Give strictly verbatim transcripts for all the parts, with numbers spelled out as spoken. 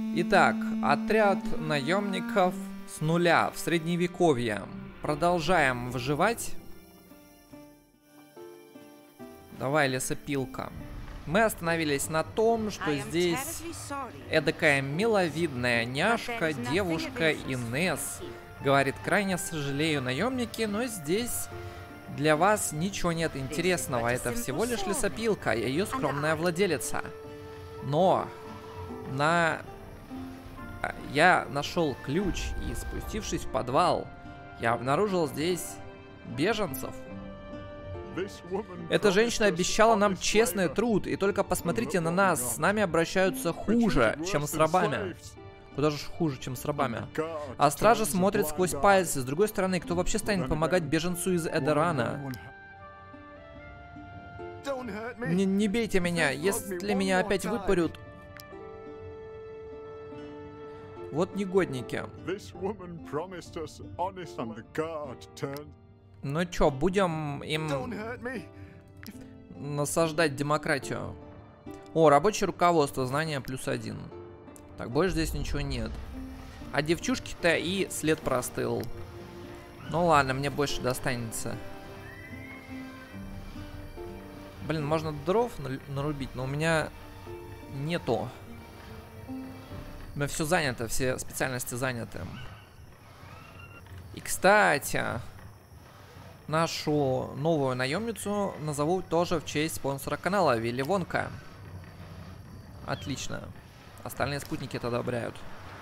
Итак, отряд наемников с нуля в средневековье. Продолжаем выживать. Давай, лесопилка. Мы остановились на том, что здесь эдакая миловидная няшка, девушка Инесс. Говорит, крайне сожалею, наемники, но здесь для вас ничего нет интересного. Это всего лишь лесопилка, я ее скромная владелица. Но на... я нашел ключ и, спустившись в подвал, я обнаружил здесь беженцев. Эта женщина обещала нам честный труд, и только посмотрите на нас, с нами обращаются хуже, чем с рабами. Куда же хуже, чем с рабами? А стража смотрит сквозь пальцы. С другой стороны, кто вообще станет помогать беженцу из Эдерана? Не, не бейте меня, если меня опять выпарют. Вот негодники. Ну чё, будем им насаждать демократию. О, рабочее руководство, знания плюс один. Так, больше здесь ничего нет. А девчушки-то и след простыл. Ну ладно, мне больше достанется. Блин, можно дров нарубить, но у меня нету. У меня все занято, все специальности заняты. И, кстати, нашу новую наемницу назову тоже в честь спонсора канала, Вилли Вонка. Отлично. Остальные спутники это одобряют.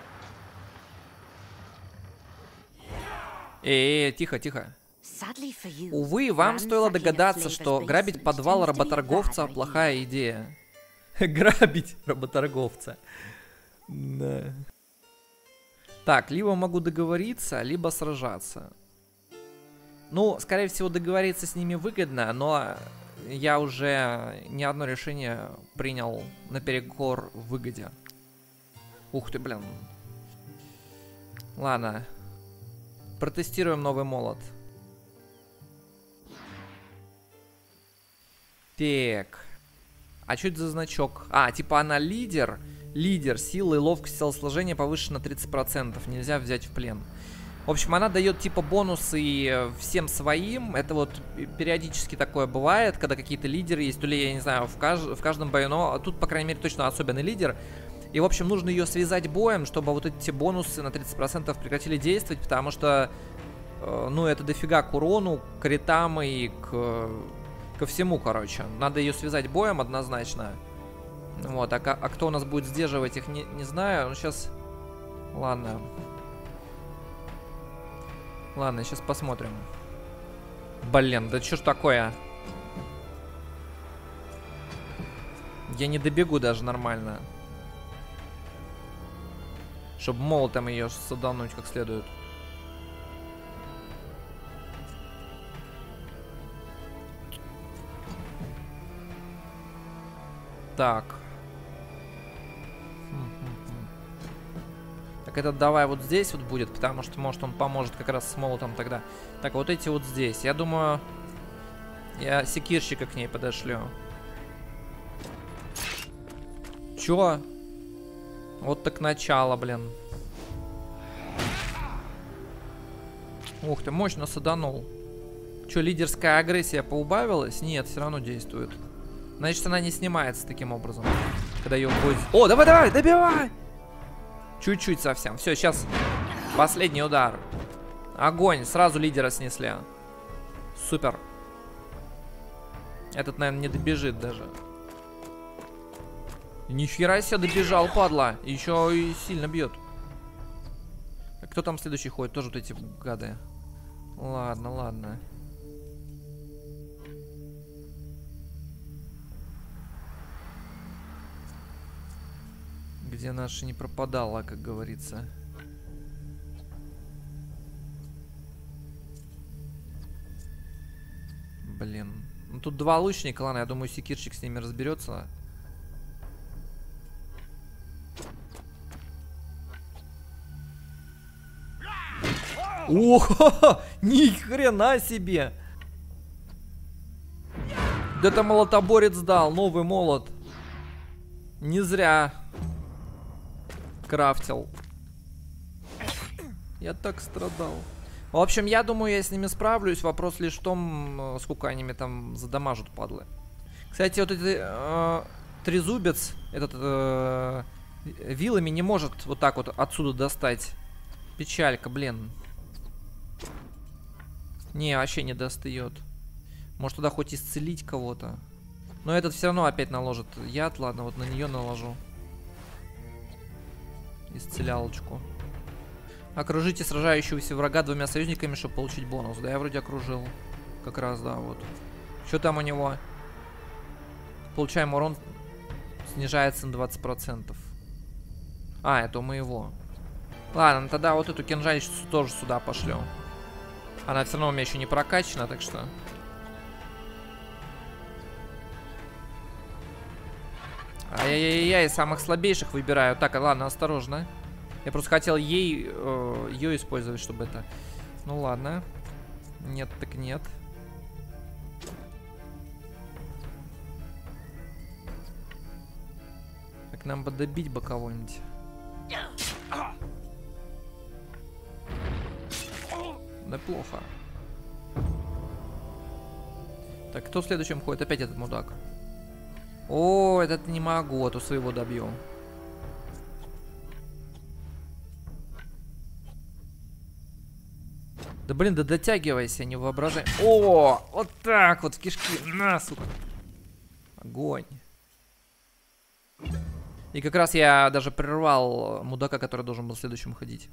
Эй, тихо, тихо. Увы, вам стоило догадаться, что грабить подвал работорговца плохая идея. Грабить работорговца. Да. Так, либо могу договориться, либо сражаться. Ну, скорее всего, договориться с ними выгодно, но я уже ни одно решение принял наперекор выгоде. Ух ты, блин. Ладно. Протестируем новый молот. Так. А что это за значок? А, типа она лидер. Лидер, силы, ловкость, телосложение повышено на тридцать процентов. Нельзя взять в плен. В общем, она дает типа бонусы всем своим. Это вот периодически такое бывает, когда какие-то лидеры есть. То ли, я не знаю, в, кажд... в каждом бою. Но тут, по крайней мере, точно особенный лидер. И, в общем, нужно ее связать боем, чтобы вот эти бонусы на тридцать процентов прекратили действовать. Потому что, э, ну, это дофига к урону, к критам и к... ко всему, короче. Надо ее связать боем однозначно. Вот, а, а кто у нас будет сдерживать их, не, не знаю. Ну, сейчас... Ладно. Ладно, сейчас посмотрим. Блин, да что ж такое? Я не добегу даже нормально. Чтобы молотом ее садануть как следует. Так. Так, этот давай вот здесь вот будет, потому что, может, он поможет как раз с молотом тогда. Так, вот эти вот здесь. Я думаю, я секирщика к ней подошлю. Чё? Вот так начало, блин. Ух ты, мощно саданул. Чё, лидерская агрессия поубавилась? Нет, все равно действует. Значит, она не снимается таким образом. Когда ее будет... О, давай, давай, добивай! Чуть-чуть совсем. Все, сейчас последний удар. Огонь. Сразу лидера снесли. Супер. Этот, наверное, не добежит даже. Нихера себе добежал, падла. Еще и сильно бьет. А кто там следующий ходит? Тоже вот эти гады. Ладно, ладно. Где наша не пропадала, как говорится. Блин. Ну тут два лучника, ладно, я думаю, секирщик с ними разберется. Ого! Ни хрена себе! Да это молотоборец дал, новый молот. Не зря. крафтил. Я так страдал. В общем, я думаю, я с ними справлюсь. Вопрос лишь в том, сколько они мне там задамажат, падлы. Кстати, вот этот э, трезубец, этот э, вилами не может вот так вот отсюда достать. Печалька, блин. Не, вообще не достает. Может туда хоть исцелить кого-то. Но этот все равно опять наложит яд. Ладно, вот на нее наложу. Исцелялочку. Окружите сражающегося врага двумя союзниками, чтобы получить бонус. Да, я вроде окружил. Как раз, да, вот. Что там у него? Получаем урон. Снижается на двадцать процентов. А, это у моего. Ладно, ну тогда вот эту кинжальщицу тоже сюда пошлем. Она все равно у меня еще не прокачана, так что... Ай-яй-яй-яй, самых слабейших выбираю. Так, ладно, осторожно. Я просто хотел ей, э, ее использовать, чтобы это... Ну ладно. Нет, так нет. Так, нам бы добить бы кого-нибудь. Да плохо. Так, кто следующим ходит? Опять этот мудак. О, этот не могу, а то своего добью. Да блин, да дотягивайся, не воображай. О, вот так вот в кишки. На, сука. Огонь. И как раз я даже прервал мудака, который должен был следующим ходить.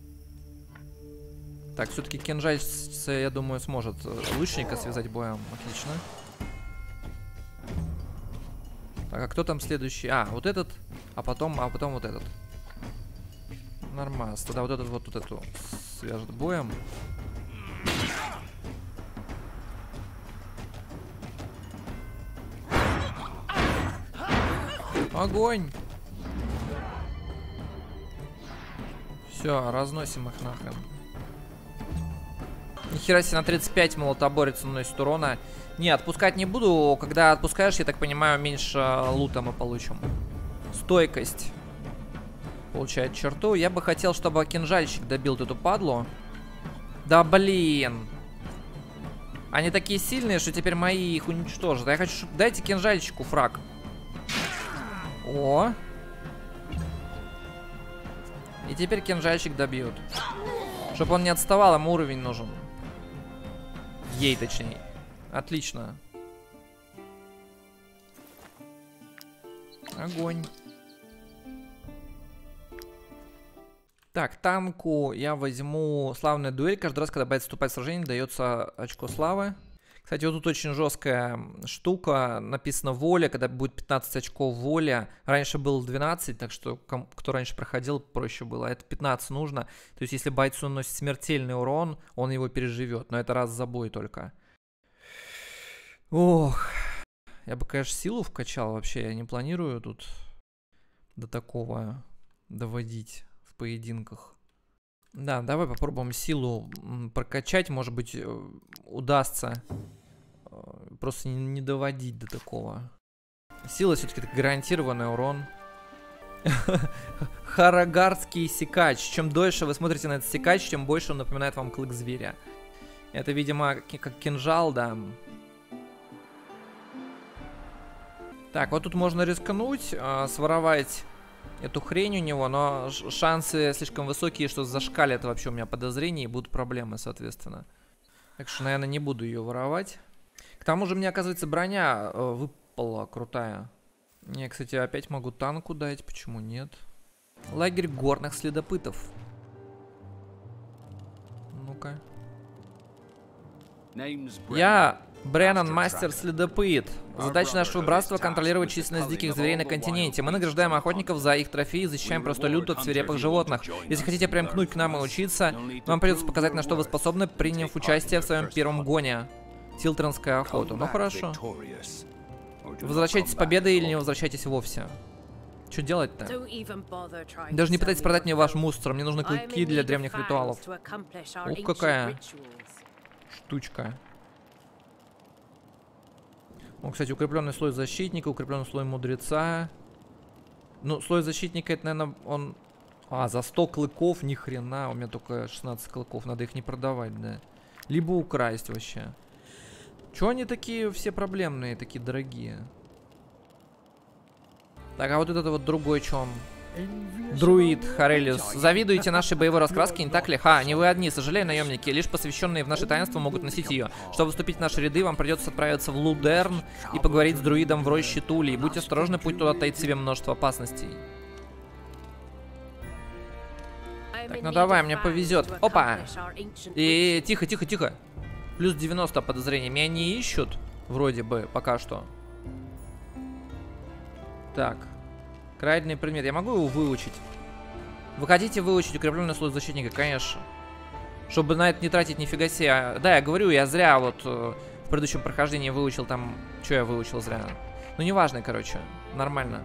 Так, все-таки кинжальца, я думаю, сможет лучника связать боем. Отлично. Так, а кто там следующий? А, вот этот, а потом, а потом вот этот. Нормально. Тогда вот этот вот, вот эту свяжет боем. Огонь! Все, разносим их нахрен. Нихера себе, на тридцать пять молотоборец наносит урона. Не, отпускать не буду. Когда отпускаешь, я так понимаю, меньше лута мы получим. Стойкость. Получает черту. Я бы хотел, чтобы кинжальщик добил эту падлу. Да блин. Они такие сильные, что теперь мои их уничтожат. Я хочу, чтобы... Дайте кинжальщику фраг. О. И теперь кинжальщик добьет. Чтобы он не отставал, ему уровень нужен. Ей, точнее. Отлично. Огонь. Так, танку я возьму славная дуэль. Каждый раз, когда боец вступает в сражение, дается очко славы. Кстати, вот тут очень жесткая штука. Написано воля, когда будет пятнадцать очков воля. Раньше было двенадцать, так что кто раньше проходил, проще было. Это пятнадцать нужно. То есть, если бойцу наносит смертельный урон, он его переживет. Но это раз за бой только. Ох. Я бы, конечно, силу вкачал вообще. Я не планирую тут до такого доводить в поединках. Да, давай попробуем силу прокачать. Может быть, удастся просто не доводить до такого. Сила все-таки гарантированный урон. Харагардский секач. Чем дольше вы смотрите на этот секач, тем больше он напоминает вам клык зверя. Это, видимо, как кинжал, да. Так, вот тут можно рискнуть, э, своровать эту хрень у него, но шансы слишком высокие, что зашкалят вообще у меня подозрения и будут проблемы, соответственно. Так что, наверное, не буду ее воровать. К тому же мне, оказывается, броня э, выпала крутая. Я, кстати, опять могу танку дать, почему нет? Лагерь горных следопытов. Ну-ка. Я Бреннан, мастер-следопыт. Задача нашего братства — контролировать численность диких зверей на континенте. Мы награждаем охотников за их трофеи и защищаем простой люд от свирепых животных. Если хотите примкнуть к нам и учиться, вам придется показать, на что вы способны, приняв участие в своем первом гоне. Тилтронская охота. Ну хорошо. Возвращайтесь с победой или не возвращайтесь вовсе. Что делать-то? Даже не пытайтесь продать мне ваш мустер. Мне нужны клыки для древних ритуалов. Ух, какая штучка. О, кстати, укрепленный слой защитника, укрепленный слой мудреца. Ну, слой защитника, это, наверное, он А, за сто клыков ни хрена. У меня только шестнадцать клыков. Надо их не продавать, да. Либо украсть вообще. Чё они такие все проблемные, такие дорогие? Так, а вот этот вот другой чё? Друид Харелиус. Завидуете нашей боевой раскраске, не так ли? Ха, не вы одни, сожалею, наемники. Лишь посвященные в наши таинства могут носить ее. Чтобы вступить в наши ряды, вам придется отправиться в Лудерн и поговорить с друидом в роще Тули. Будьте осторожны, путь туда таит в себе множество опасностей. Так, ну давай, мне повезет. Опа! И тихо, тихо, тихо. Плюс девяносто подозрений. Меня не ищут, вроде бы, пока что. Так. Краденый предмет. Я могу его выучить? Вы хотите выучить укрепленный слой защитника? Конечно. Чтобы на это не тратить нифига себе. Да, я говорю, я зря вот э, в предыдущем прохождении выучил там... Что я выучил зря? Ну, неважно, короче. Нормально.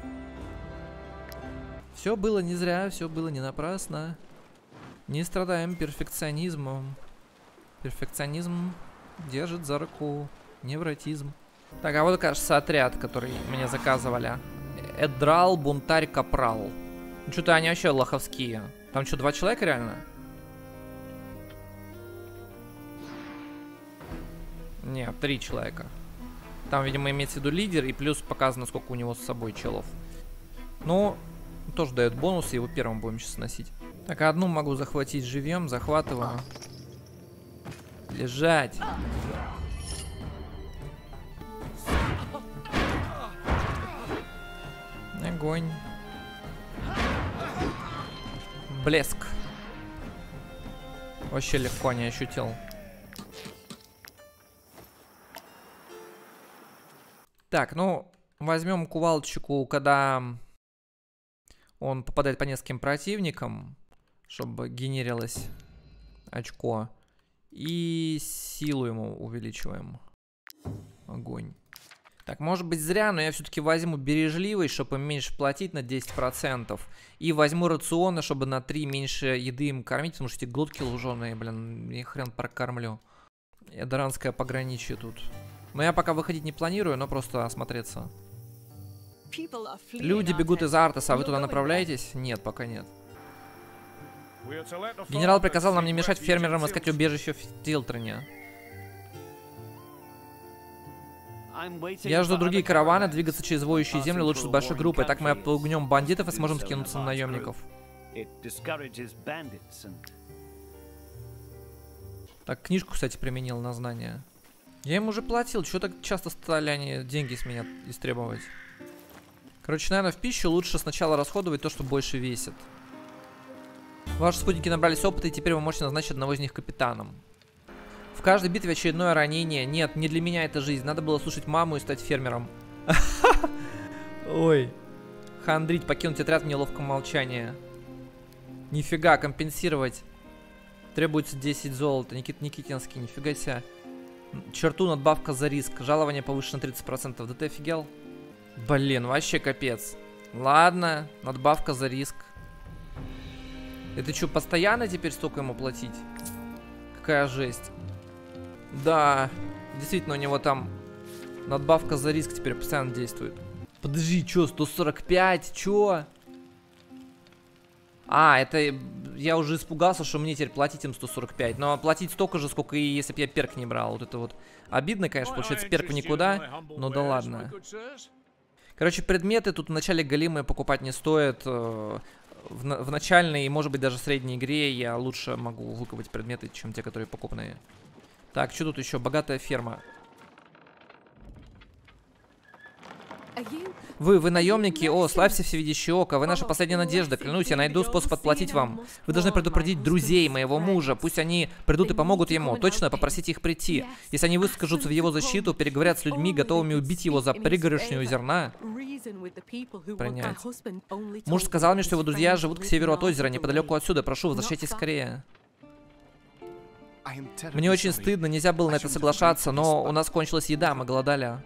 Все было не зря, все было не напрасно. Не страдаем перфекционизмом. Перфекционизм держит за руку невротизм. Так, а вот, кажется, отряд, который мне заказывали. Эдрал, бунтарь, капрал. Ну, что-то они вообще лоховские. Там что, два человека реально? Нет, три человека. Там, видимо, имеется в виду лидер, и плюс показано, сколько у него с собой челов. Ну, тоже дает бонус, его первым будем сейчас носить. Так, одну могу захватить живьем, захватываю. Лежать. Огонь. Блеск. Вообще легко не ощутил. Так, ну, возьмем кувалдочку, когда он попадает по нескольким противникам, чтобы генерилось очко. И силу ему увеличиваем. Огонь. Так, может быть зря, но я все-таки возьму бережливость, чтобы им меньше платить на десять процентов. И возьму рационы, чтобы на три меньше еды им кормить, потому что эти глотки луженые, блин, я хрен прокормлю. Эдоранское пограничье тут. Но я пока выходить не планирую, но просто осмотреться. Люди бегут из Артеса, а вы туда направляетесь? Нет, пока нет. Генерал приказал нам не мешать фермерам искать убежище в Тилтроне. Я жду другие караваны, двигаться через воющие земли лучше с большой группой. Так мы отпугнем бандитов и сможем скинуться на наемников. Так, книжку, кстати, применил на знания. Я им уже платил, что так часто стали они деньги с меня истребовать. Короче, наверное, в пищу лучше сначала расходовать то, что больше весит. Ваши спутники набрались опыта, и теперь вы можете назначить одного из них капитаном. В каждой битве очередное ранение. Нет, не для меня это жизнь. Надо было слушать маму и стать фермером. Ой. Хандрить, покинуть отряд в неловком молчании. Нифига, компенсировать. Требуется десять золота. Никит Никитинский, нифига себе. Черту надбавка за риск. Жалование повышено на тридцать процентов. Да ты офигел? Блин, вообще капец. Ладно, надбавка за риск. Это что, постоянно теперь столько ему платить? Какая жесть. Да, действительно, у него там надбавка за риск теперь постоянно действует. Подожди, что, сто сорок пять? Чё? А, это я уже испугался, что мне теперь платить им сто сорок пять. Но платить столько же, сколько и если бы я перк не брал. Вот это вот обидно, конечно, получается перк в никуда. Но да ладно. Короче, предметы тут в начале голимые покупать не стоит. В, в начальной и, может быть, даже средней игре я лучше могу выкупать предметы, чем те, которые покупные. Так, что тут еще? Богатая ферма. Вы, вы наемники? О, славься всевидящее око. Вы наша последняя надежда. Клянусь, я найду способ отплатить вам. Вы должны предупредить друзей моего мужа. Пусть они придут и помогут ему. Точно, попросите их прийти. Если они выскажутся в его защиту, переговорят с людьми, готовыми убить его за пригоршню зерна. Принять. Муж сказал мне, что его друзья живут к северу от озера, неподалеку отсюда. Прошу, возвращайтесь скорее. Мне очень стыдно, нельзя было на это соглашаться, но у нас кончилась еда, мы голодали.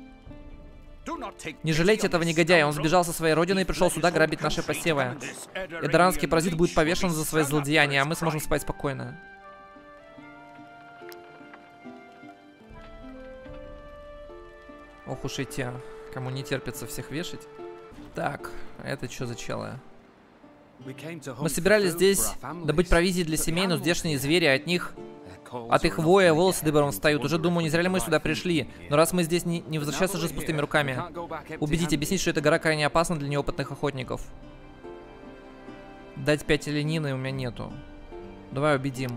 Не жалейте этого негодяя, он сбежал со своей родины и пришел сюда грабить наши посевы. Эдоранский паразит будет повешен за свои злодеяния, а мы сможем спать спокойно. Ох уж эти, кому не терпится всех вешать. Так, это что за челы? Мы собирались здесь добыть провизии для семей, но здешние звери, от них... От их воя волосы дыбором встают. Уже думаю, не зря ли мы сюда пришли. Но раз мы здесь, не, не возвращаться же с пустыми руками. Убедите, объяснить, что эта гора крайне опасна для неопытных охотников. Дать пять оленины у меня нету. Давай убедим.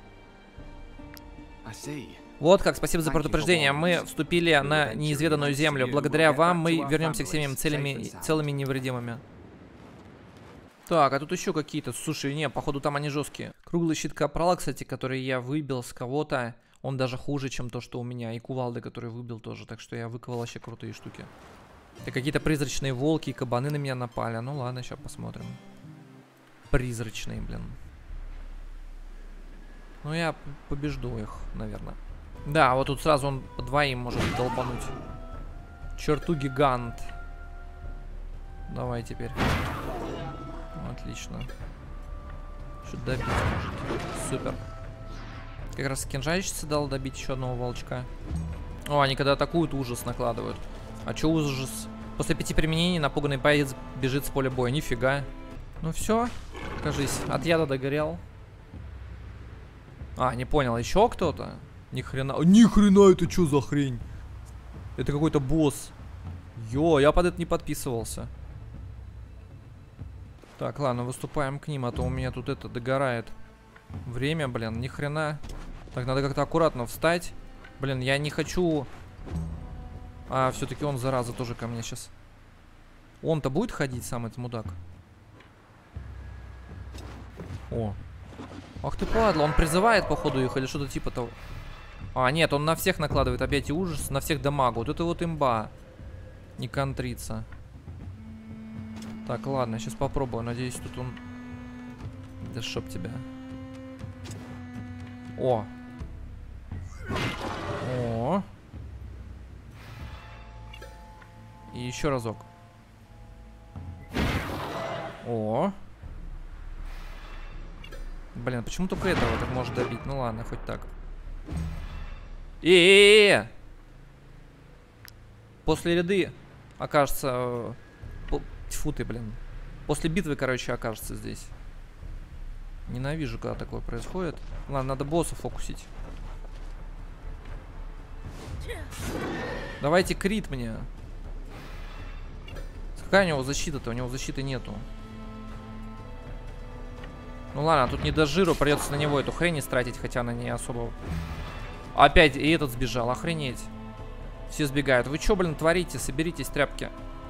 Вот как, спасибо за предупреждение. Мы вступили на неизведанную землю. Благодаря вам мы вернемся к семьям целыми, целыми и невредимыми. Так, а тут еще какие-то. Слушай, не, походу там они жесткие. Круглый щит капрала, кстати, который я выбил с кого-то, он даже хуже, чем то, что у меня. И кувалды, который выбил тоже. Так что я выковал вообще крутые штуки. Это какие-то призрачные волки и кабаны на меня напали. Ну ладно, сейчас посмотрим. Призрачные, блин. Ну я побежду их, наверное. Да, вот тут сразу он по двоим может долбануть. Черту гигант. Давай теперь. Отлично. Что добить может. Супер. Как раз кинжальщица дал добить еще одного волчка. О, они когда атакуют, ужас накладывают. А че ужас? После пяти применений напуганный боец бежит с поля боя. Нифига. Ну все. Кажись, от яда догорел. А, не понял, еще кто-то? Ни хрена. Ни хрена, это что за хрень? Это какой-то босс. Йо, я под это не подписывался. Так, ладно, выступаем к ним, а то у меня тут это догорает. Время, блин, ни хрена. Так, надо как-то аккуратно встать. Блин, я не хочу... А, все-таки он, зараза, тоже ко мне сейчас. Он-то будет ходить, сам этот мудак? О. Ах ты падла, он призывает, походу, их или что-то типа того. А, нет, он на всех накладывает опять и ужас, на всех дамагу. Вот это вот имба. Не контрится. Так, ладно, сейчас попробую. Надеюсь, тут он... Да чтоб тебя. О. О. И еще разок. О. Блин, почему только этого так может добить? Ну ладно, хоть так. Э-э-э-э! После ряды окажется... Тьфу ты, блин. После битвы, короче, окажется здесь. Ненавижу, когда такое происходит. Ладно, надо босса фокусить. Давайте крит мне. Какая у него защита-то? У него защиты нету. Ну ладно, тут не до жиру, придется на него эту хрень истратить, хотя она не особо... Опять и этот сбежал, охренеть. Все сбегают. Вы что, блин, творите? Соберитесь, тряпки.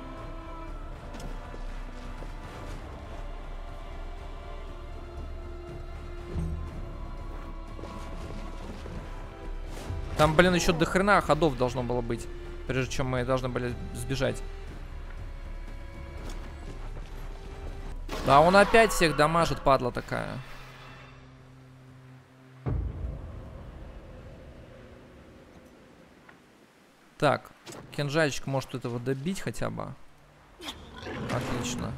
Там, блин, еще до хрена ходов должно было быть, прежде чем мы должны были сбежать. Да, он опять всех дамажит, падла такая. Так, кинжальчик может этого добить хотя бы. Отлично.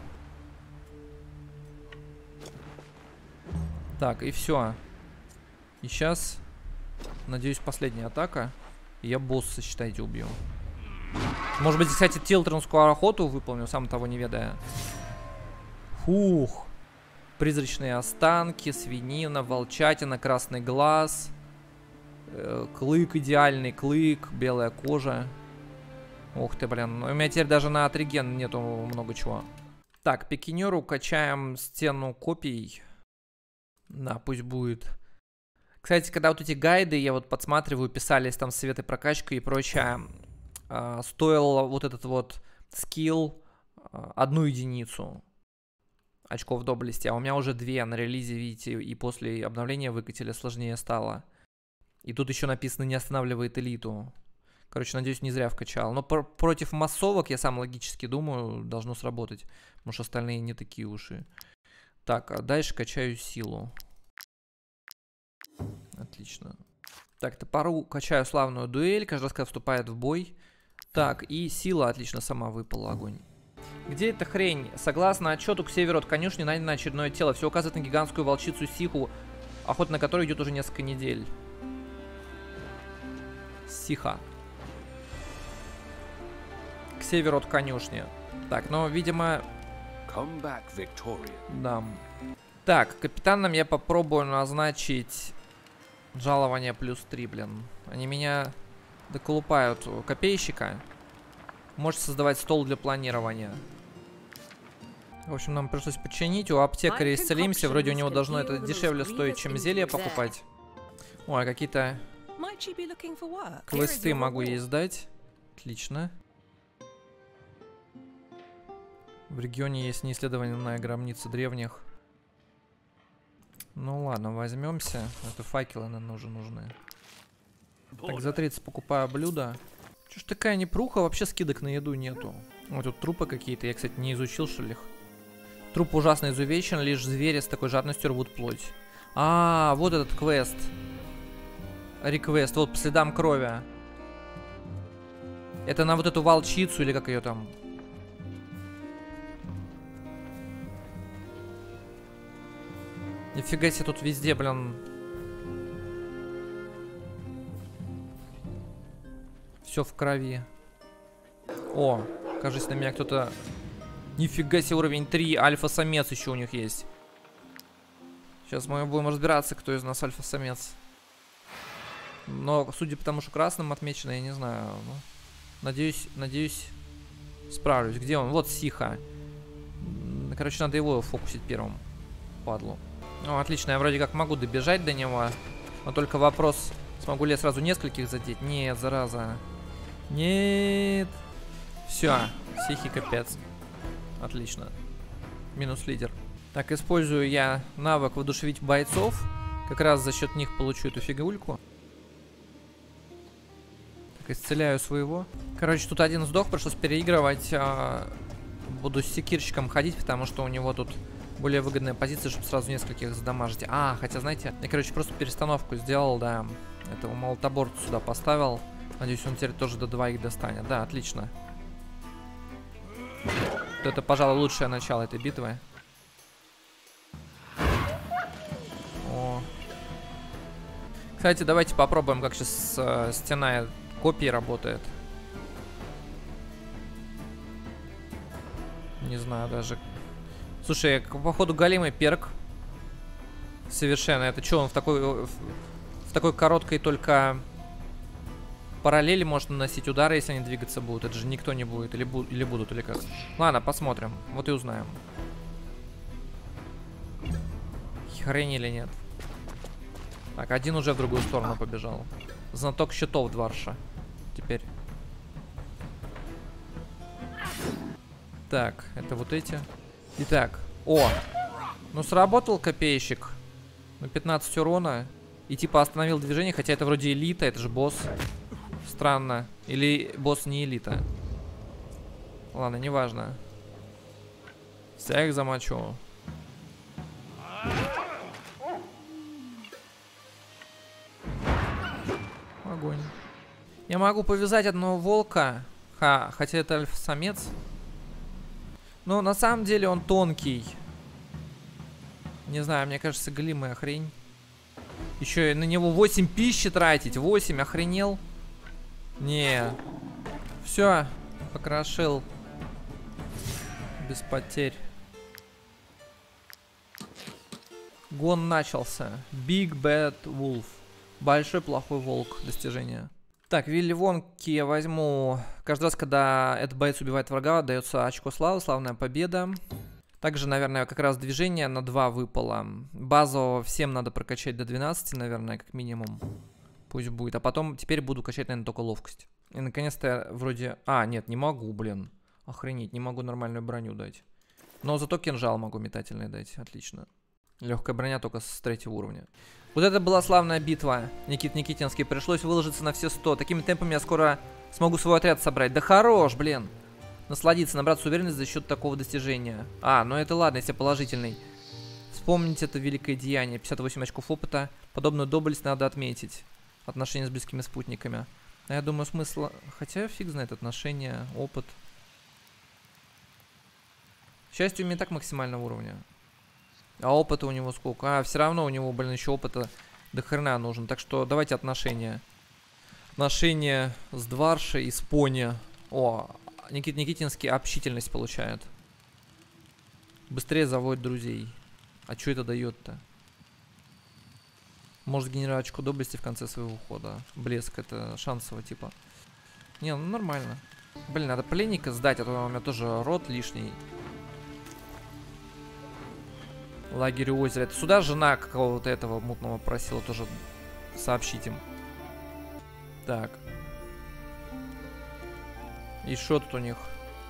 Так, и все. И сейчас, надеюсь, последняя атака. И я босса, считайте, убью. Может быть, кстати, тилтернскую охоту выполню, сам того не ведая. Фух. Призрачные останки, свинина, волчатина, красный глаз. Э, клык идеальный, клык, белая кожа. Ух ты, блин. У меня теперь даже на атриген нету много чего. Так, пикинеру качаем стену копий. Да, пусть будет. Кстати, когда вот эти гайды, я вот подсматриваю, писались там советы прокачка и прочее, э, стоил вот этот вот скилл э, одну единицу очков доблести, а у меня уже две на релизе, видите, и после обновления выкатили, сложнее стало. И тут еще написано «не останавливает элиту». Короче, надеюсь, не зря вкачал. Но пр против массовок, я сам логически думаю, должно сработать. Потому что остальные не такие уж и... Так, а дальше качаю силу. Отлично. Так, топору качаю славную дуэль. Каждый раз, когда вступает в бой. Так, и сила отлично сама выпала, огонь. Где эта хрень? Согласно отчету, к северу от конюшни найдено очередное тело. Все указывает на гигантскую волчицу Сиху, охота на которую идет уже несколько недель. Сиха. К северу от конюшни. Так, ну, видимо, Да. Так, капитаном я попробую назначить жалование плюс три, блин. Они меня доколупают. Копейщика. Может создавать стол для планирования. В общем, нам пришлось починить. У аптекаря исцелимся. Вроде у него должно это дешевле стоить, чем зелье покупать. Ой, какие-то квесты могу ей сдать. Отлично. В регионе есть неисследованная гробница древних. Ну ладно, возьмемся. Это факелы нам уже нужны. Так, за тридцать покупаю блюдо. Чё ж такая непруха, вообще скидок на еду нету. Вот тут трупы какие-то, я, кстати, не изучил, что ли их. Труп ужасно изувечен, лишь звери с такой жадностью рвут плоть. А, вот этот квест. Реквест, вот по следам крови. Это на вот эту волчицу или как ее там? Нифига себе, тут везде, блин. Все в крови. О, кажется, на меня кто-то... Нифига себе, уровень три, альфа-самец еще у них есть. Сейчас мы будем разбираться, кто из нас альфа-самец. Но, судя по тому, что красным отмечено, я не знаю. Ну, надеюсь, надеюсь, справлюсь. Где он? Вот Сиха. Короче, надо его фокусить первым. Падлу. Ну, отлично, я вроде как могу добежать до него. Но только вопрос, смогу ли я сразу нескольких задеть? Нет, зараза. Нет. Все, Сихи капец. Отлично. Минус лидер. Так, использую я навык воодушевить бойцов. Как раз за счет них получу эту фигульку. Так, исцеляю своего. Короче, тут один сдох, пришлось переигрывать. А, буду с секирщиком ходить, потому что у него тут более выгодная позиция, чтобы сразу нескольких задамажить. А, хотя, знаете, я, короче, просто перестановку сделал, да. Этого молотоборца сюда поставил. Надеюсь, он теперь тоже до двоих достанет. Да, отлично. Вот это, пожалуй, лучшее начало этой битвы. О. Кстати, давайте попробуем, как сейчас э, стена копии работает. Не знаю даже. Слушай, походу голимый перк. Совершенно. Это что, он в такой в, в такой короткой только параллели может наносить удары, если они двигаться будут? Это же никто не будет. Или, бу или будут, или как? Ладно, посмотрим. Вот и узнаем. Хрень или нет. Так, один уже в другую сторону побежал. Знаток щитов Дварша. Теперь. Так, это вот эти. Итак, о, ну сработал копейщик на пятнадцать урона и типа остановил движение, хотя это вроде элита, это же босс. Странно. Или босс не элита. Ладно, неважно. Всех замочу. Огонь. Я могу повязать одного волка, ха, хотя это альфа-самец. Но на самом деле он тонкий. Не знаю, мне кажется, голимая хрень. Еще и на него восемь пищи тратить. восемь, охренел? Не. Все, покрошил. Без потерь. Гон начался. Big Bad Wolf. Большой плохой волк. Достижение. Так, Вилли Вонки я возьму. Каждый раз, когда этот боец убивает врага, дается очко славы, славная победа. Также, наверное, как раз движение на два выпало. Базово всем надо прокачать до двенадцати, наверное, как минимум. Пусть будет. А потом теперь буду качать, наверное, только ловкость. И наконец-то я вроде... А, нет, не могу, блин. Охренеть, не могу нормальную броню дать. Но зато кинжал могу метательный дать. Отлично. Легкая броня только с третьего уровня. Вот это была славная битва. Никит Никитинский. Пришлось выложиться на все сто. Такими темпами я скоро смогу свой отряд собрать. Да хорош, блин. Насладиться, набраться уверенность за счет такого достижения. А, ну это ладно, если положительный. Вспомнить это великое деяние. пятьдесят восемь очков опыта. Подобную доблесть надо отметить. Отношения с близкими спутниками. А я думаю, смысла... Хотя фиг знает, отношения, опыт. К счастью, у меня так максимального уровня. А опыта у него сколько? А, все равно у него, блин, еще опыта до хрена нужен. Так что давайте отношения. Отношения с Дваршей и с Пони. О, Никит Никитинский общительность получает. Быстрее заводит друзей. А что это дает-то? Может генерировать очко доблести в конце своего хода. Блеск, это шансово типа. Не, ну нормально. Блин, надо пленника сдать, а то у меня тоже рот лишний. Лагерь у озера. Это сюда жена какого-то этого мутного просила тоже сообщить им. Так. И что тут у них?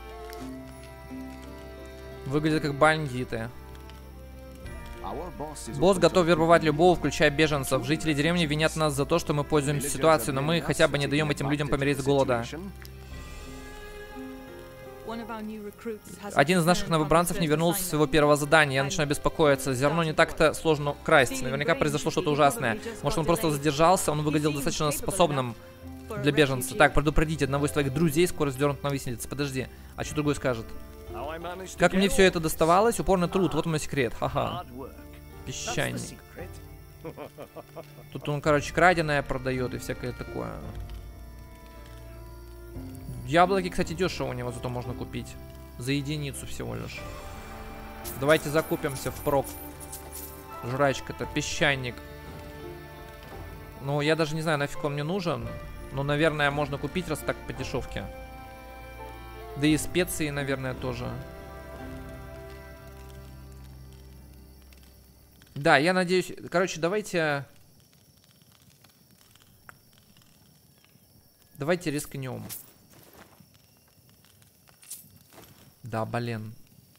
Выглядят как бандиты. Босс готов вербовать любого, включая беженцев. Жители деревни винят нас за то, что мы пользуемся ситуацией, но мы хотя бы не даем этим людям помереть с голода. Один из наших новобранцев не вернулся с своего первого задания. Я начинаю беспокоиться. Зерно не так-то сложно красть. Наверняка произошло что-то ужасное. Может, он просто задержался, он выглядел достаточно способным для беженца. Так, предупредите одного из твоих друзей, скоро сдернут на виселице. Подожди, а что другой скажет? Как мне все это доставалось? Упорный труд, вот мой секрет. Ха-ха. Песчаник. Тут он, короче, краденое продает и всякое такое. Яблоки, кстати, дешево у него зато можно купить. За единицу всего лишь. Давайте закупимся впрок. Жрачка-то, песчаник. Ну, я даже не знаю, нафиг он мне нужен. Но, наверное, можно купить, раз так по дешевке. Да и специи, наверное, тоже. Да, я надеюсь... Короче, давайте... Давайте рискнем. Да, блин.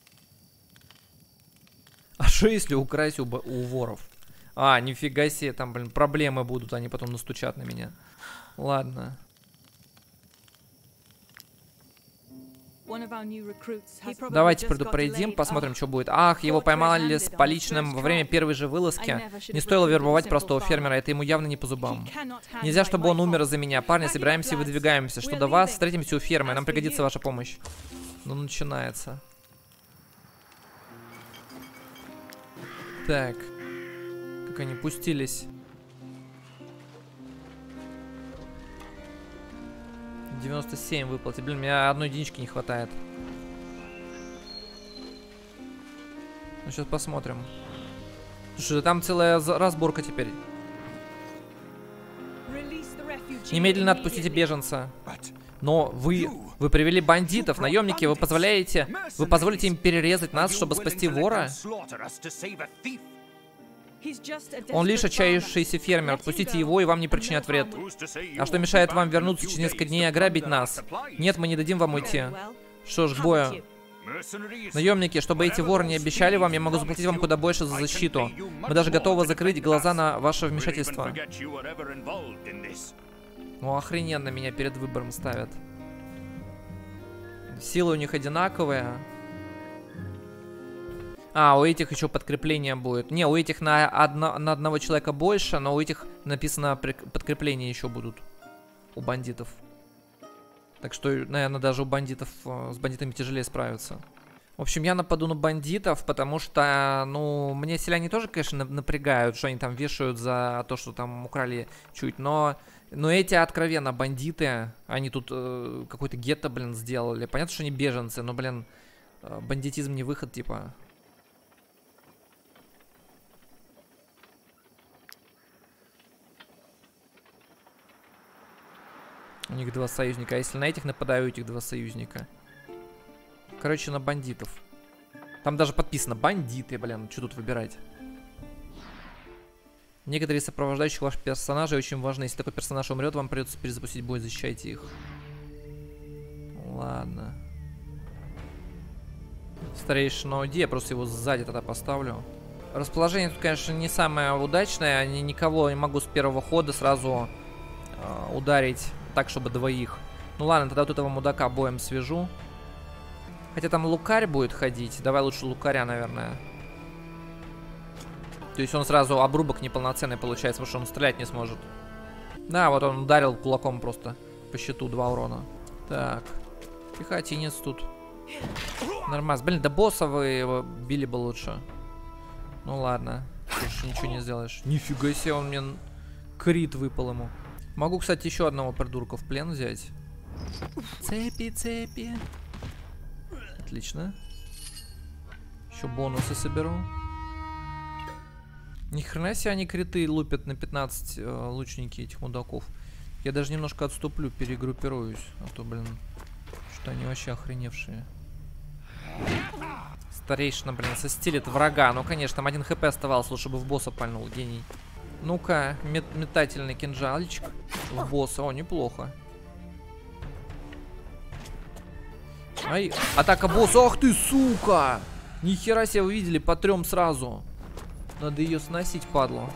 А что если украсть у, у воров? А, нифига себе, там, блин, проблемы будут, они потом настучат на меня. Ладно. Давайте предупредим, посмотрим, что будет. Ах, его поймали с поличным во время первой же вылазки. Не стоило вербовать простого фермера, это ему явно не по зубам. Нельзя, чтобы он умер из-за меня. Парни, собираемся и выдвигаемся. Что до вас, встретимся у фермы, нам пригодится ваша помощь. Ну, начинается. Так. Как они пустились. девяносто семь выплатить. Блин, у меня одной единички не хватает. Ну, сейчас посмотрим. Слушай, там целая разборка теперь. Немедленно отпустите беженца. Но вы... Вы привели бандитов, наемники, вы позволяете... Вы позволите им перерезать нас, чтобы спасти вора? Он лишь отчаявшийся фермер. Отпустите его, и вам не причинят вред. А что мешает вам вернуться через несколько дней и ограбить нас? Нет, мы не дадим вам уйти. Что ж, к бою. Наемники, чтобы эти воры не обещали вам, я могу заплатить вам куда больше за защиту. Мы даже готовы закрыть глаза на ваше вмешательство. Ну, охрененно меня перед выбором ставят. Силы у них одинаковые. А, у этих еще подкрепление будет. Не, у этих на, одно, на одного человека больше, но у этих написано подкрепления еще будут. У бандитов. Так что, наверное, даже у бандитов, с бандитами тяжелее справиться. В общем, я нападу на бандитов, потому что, ну, мне селяне тоже, конечно, напрягают, что они там вешают за то, что там украли чуть, но... Но эти откровенно бандиты, они тут э, какой-то гетто, блин, сделали. Понятно, что они беженцы, но, блин, э, бандитизм не выход, типа. У них два союзника. А если на этих нападаю, у этих два союзника? Короче, на бандитов. Там даже подписано бандиты, блин. Что тут выбирать? Некоторые из сопровождающих ваших персонажей очень важны. Если такой персонаж умрет, вам придется перезапустить бой, защищайте их. Ладно. Старейшина Оди, я просто его сзади тогда поставлю. Расположение тут, конечно, не самое удачное. Я никого не могу с первого хода сразу э, ударить так, чтобы двоих. Ну ладно, тогда вот этого мудака боем свяжу. Хотя там лукарь будет ходить. Давай лучше лукаря, наверное. То есть он сразу обрубок неполноценный получается, потому что он стрелять не сможет. Да, вот он ударил кулаком просто по щиту два урона. Так. Пехотинец тут. Нормально. Блин, да босса вы его били бы лучше. Ну ладно. Больше ничего не сделаешь. Нифига себе, он мне крит выпал ему. Могу, кстати, еще одного придурка в плен взять. Цепи, цепи. Отлично. Еще бонусы соберу. Ни хрена себе они криты лупят на пятнадцать э, лучники этих мудаков. Я даже немножко отступлю, перегруппируюсь. А то, блин, что они вообще охреневшие. Старейшина, блин, состелит врага. Ну, конечно, там один хп оставался, лучше бы в босса пальнул, гений. Ну-ка, мет метательный кинжалчик в босса. О, неплохо. Ай, атака босса. Ах ты, сука! Нихера себе, вы видели, по трем сразу. Надо ее сносить, падлу.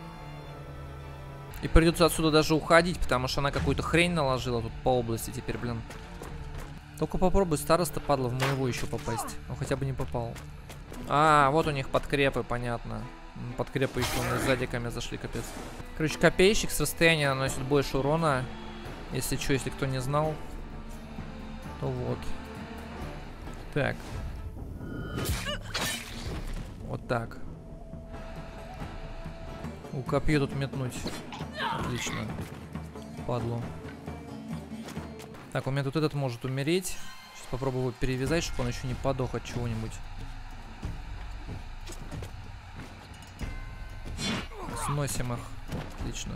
И придется отсюда даже уходить, потому что она какую-то хрень наложила тут по области теперь, блин. Только попробуй, староста, падла, в моего еще попасть. Он хотя бы не попал. А, вот у них подкрепы, понятно. Подкрепы еще у нас сзади ко мне зашли, капец. Короче, копейщик с расстояния наносит больше урона. Если что, если кто не знал, то вот. Так. Вот так. У копье тут метнуть. Отлично. Падло. Так, у меня тут этот может умереть. Сейчас попробую его перевязать, чтобы он еще не подох от чего-нибудь. Сносим их. Отлично.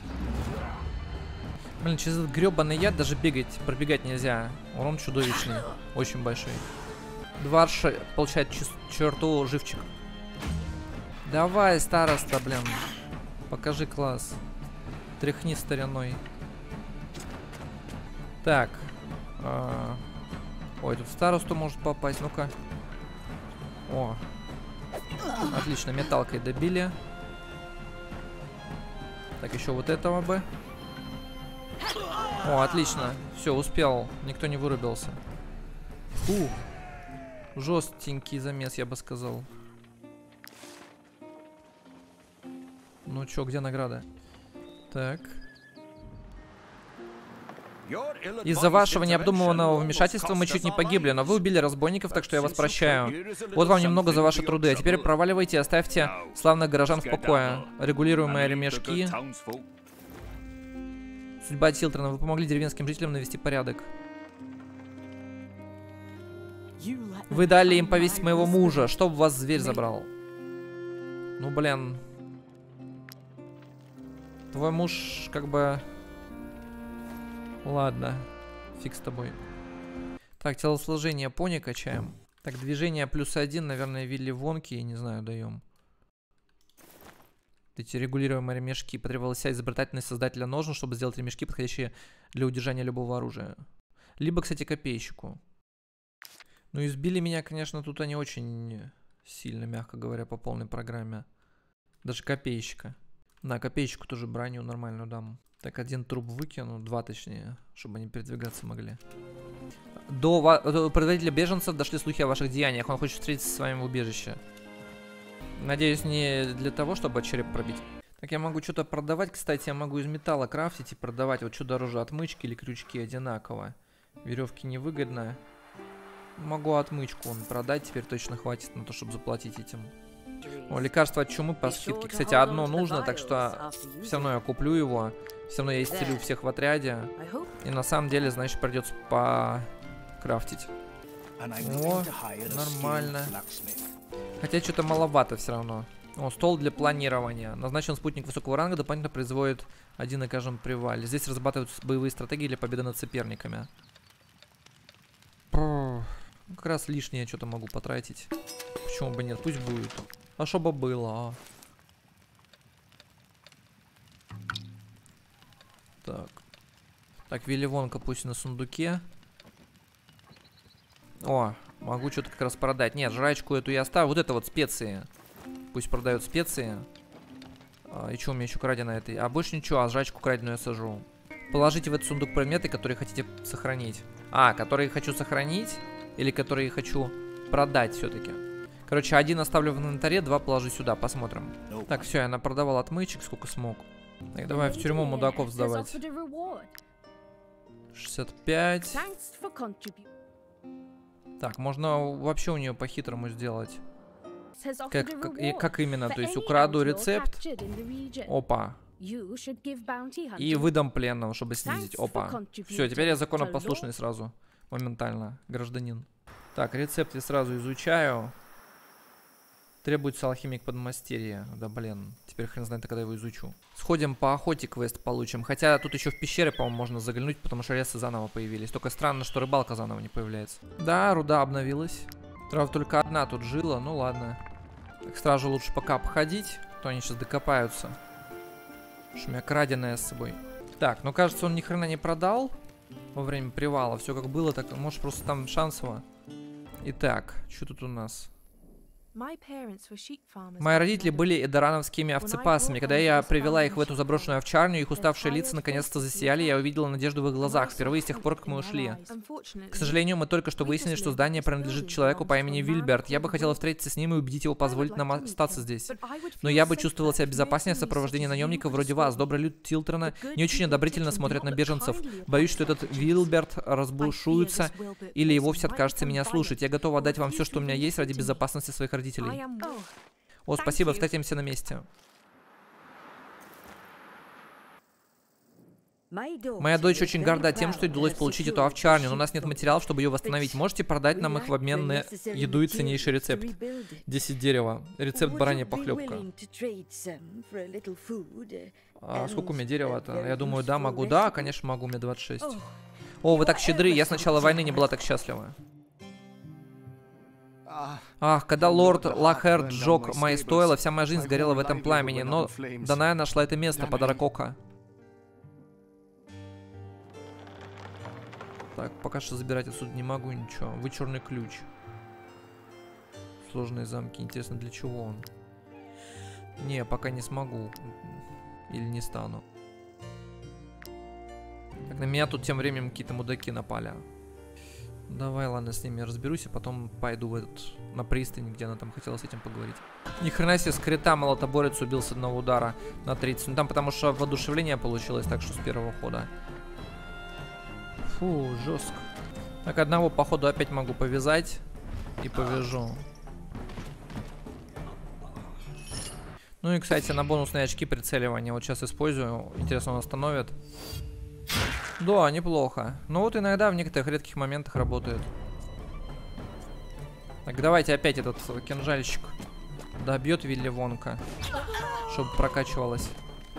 Блин, через этот гребаный яд даже бегать, пробегать нельзя. Урон чудовищный. Очень большой. Дварша получает черту живчик. Давай, староста, блин. Покажи класс. Тряхни стариной. Так. А... Ой, тут старосту может попасть. Ну-ка. О. Отлично, металкой добили. Так, еще вот этого бы. О, отлично. Все, успел. Никто не вырубился. Фух. Жестенький замес, я бы сказал. Ну чё, где награда? Так. Из-за вашего необдуманного вмешательства мы чуть не погибли, но вы убили разбойников, так что я вас прощаю. Вот вам немного за ваши труды, а теперь проваливайте и оставьте славных горожан в покое. Регулируемые ремешки. Судьба Тилтрона. Вы помогли деревенским жителям навести порядок. Вы дали им повесить моего мужа, чтоб вас зверь забрал. Ну, блин. Твой муж, как бы... Ладно. Фиг с тобой. Так, телосложение пони качаем. Так, движение плюс один, наверное, Вилли Вонки, я не знаю, даем. Эти регулируемые ремешки. Потребовалась вся изобретательность создателя ножен, чтобы сделать ремешки, подходящие для удержания любого оружия. Либо, кстати, копейщику. Ну, избили меня, конечно, тут они очень сильно, мягко говоря, по полной программе. Даже копейщика. На копейщику тоже броню нормальную дам. Так, один труп выкину, два точнее, чтобы они передвигаться могли. До, до предводителя беженцев дошли слухи о ваших деяниях. Он хочет встретиться с вами в убежище. Надеюсь, не для того, чтобы череп пробить. Так, я могу что-то продавать. Кстати, я могу из металла крафтить и продавать. Вот что дороже, отмычки или крючки, одинаково. Веревки невыгодно. Могу отмычку он продать, теперь точно хватит на то, чтобы заплатить этим. О, лекарство от чумы по скидке. Кстати, одно нужно, так что все равно я куплю его. Все равно я исцелю всех в отряде. И на самом деле, значит, придется покрафтить. О, нормально. Хотя что-то маловато все равно. О, стол для планирования. Назначен спутник высокого ранга, дополнительно производит один на каждом привале. Здесь разрабатываются боевые стратегии для победы над соперниками. Бррр. Как раз лишнее что-то могу потратить. Почему бы нет? Пусть будет. А что бы было, а? Так. Так, Вилливонка пусть на сундуке. О, могу что-то как раз продать. Нет, жрачку эту я оставлю. Вот это вот специи. Пусть продают специи. А, и что у меня еще крадено этой? А больше ничего, а жрачку краденую я сажу. Положите в этот сундук предметы, которые хотите сохранить. А, которые хочу сохранить. Или которые хочу продать все-таки. Короче, один оставлю в инвентаре, два положу сюда, посмотрим. Так, все, я напродавал отмычек, сколько смог. Так, давай в тюрьму мудаков сдавать. шестьдесят пять. Так, можно вообще у нее по-хитрому сделать. Как, как, и, как именно? То есть украду рецепт. Опа. И выдам пленного, чтобы снизить. Опа. Все, теперь я законопослушный сразу. Моментально, гражданин. Так, рецепт я сразу изучаю. Требуется алхимик подмастерье. Да блин, теперь хрен знает, когда его изучу. Сходим по охоте, квест получим. Хотя тут еще в пещеры, по-моему, можно заглянуть, потому что ресы заново появились. Только странно, что рыбалка заново не появляется. Да, руда обновилась. Трав только одна тут жила, ну ладно. К стражу лучше пока обходить, а то они сейчас докопаются. Что у меня краденое с собой. Так, ну кажется, он ни хрена не продал во время привала. Все как было, так может просто там шансово. Итак, что тут у нас? Мои родители были эдорановскими овцепасами. Когда я привела их в эту заброшенную овчарню, их уставшие лица наконец-то засияли, я увидела надежду в их глазах, впервые с тех пор, как мы ушли. К сожалению, мы только что выяснили, что здание принадлежит человеку по имени Вильберт. Я бы хотела встретиться с ним и убедить его позволить нам остаться здесь. Но я бы чувствовала себя безопаснее в сопровождении наемников вроде вас. Добрый люд Тилтерна не очень одобрительно смотрят на беженцев. Боюсь, что этот Вильберт разбушуется или и вовсе откажется меня слушать. Я готова отдать вам все, что у меня есть, ради безопасности своих родителей. О, спасибо, встретимся на месте. Моя дочь очень горда тем, что удалось получить эту овчарню, но у нас нет материалов, чтобы ее восстановить. Можете продать нам их в обмен на еду и ценнейший рецепт? десять дерева. Рецепт баранья похлебка. А сколько у меня дерева-то? Я думаю, да, могу. Да, конечно, могу, у меня двадцать шесть. О, вы так щедры, я с начала войны не была так счастлива. Ах, когда лорд Лахерд сжег мои стойла, вся моя жизнь сгорела в этом пламени, но Даная нашла это место, подарок Ока. Так, пока что забирать отсюда не могу ничего. Вычурный ключ. Сложные замки. Интересно, для чего он? Не, пока не смогу. Или не стану. Так, на меня тут тем временем какие-то мудаки напали. Давай, ладно, с ними разберусь, а потом пойду в этот, на пристань, где она там хотела с этим поговорить. Ни хрена себе, скрита молотоборец убил с одного удара на тридцать. Ну там потому что воодушевление получилось, так что с первого хода. Фу, жестко. Так, одного, походу, опять могу повязать. И повяжу. Ну и, кстати, на бонусные очки прицеливания вот сейчас использую. Интересно, он остановит. Да, неплохо. Но вот иногда в некоторых редких моментах работает. Так, давайте опять этот кинжальщик добьет Вилли Вонка, чтобы прокачивалось.